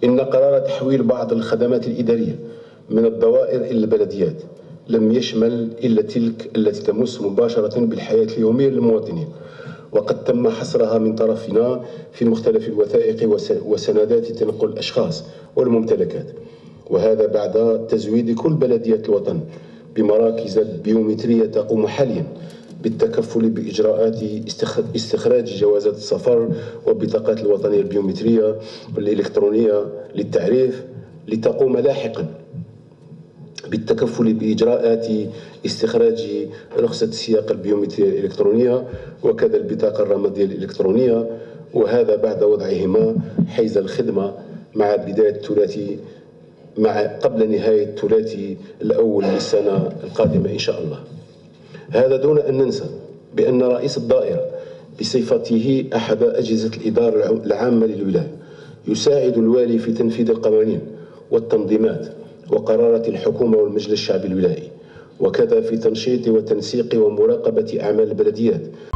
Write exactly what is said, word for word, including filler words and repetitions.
إن قرار تحويل بعض الخدمات الإدارية من الدوائر إلى البلديات لم يشمل إلا تلك التي تمس مباشرة بالحياة اليومية للمواطنين، وقد تم حصرها من طرفنا في مختلف الوثائق وسندات تنقل الأشخاص والممتلكات، وهذا بعد تزويد كل بلديات الوطن بمراكز بيومترية تقوم حاليا بالتكفل بإجراءات استخراج جوازات السفر والبطاقات الوطنية البيومترية الإلكترونية للتعريف، لتقوم لاحقا بالتكفل بإجراءات استخراج رخصة السياقة البيومترية الإلكترونية وكذا البطاقة الرمادية الإلكترونية، وهذا بعد وضعهما حيز الخدمة مع بداية الثلاث مع قبل نهاية الثلاث الأول للسنة القادمة إن شاء الله. هذا دون أن ننسى بأن رئيس الدائرة بصفته أحد أجهزة الإدارة العامة للولاية يساعد الوالي في تنفيذ القوانين والتنظيمات وقرارات الحكومة والمجلس الشعبي الولائي، وكذا في تنشيط وتنسيق ومراقبة أعمال البلديات.